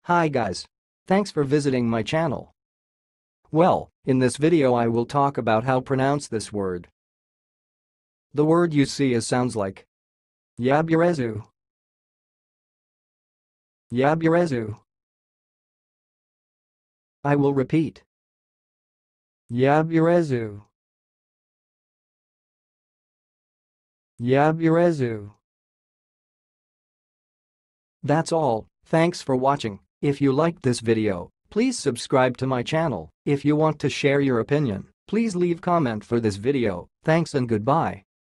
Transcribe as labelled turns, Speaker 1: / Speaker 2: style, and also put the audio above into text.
Speaker 1: Hi guys. Thanks for visiting my channel. Well, in this video I will talk about how pronounce this word. The word you see sounds like Yaburezu. Yaburezu. I will repeat. Yaburezu. Yaburezu. That's all. Thanks for watching. If you liked this video, please subscribe to my channel. If you want to share your opinion, please leave comment for this video. Thanks and goodbye.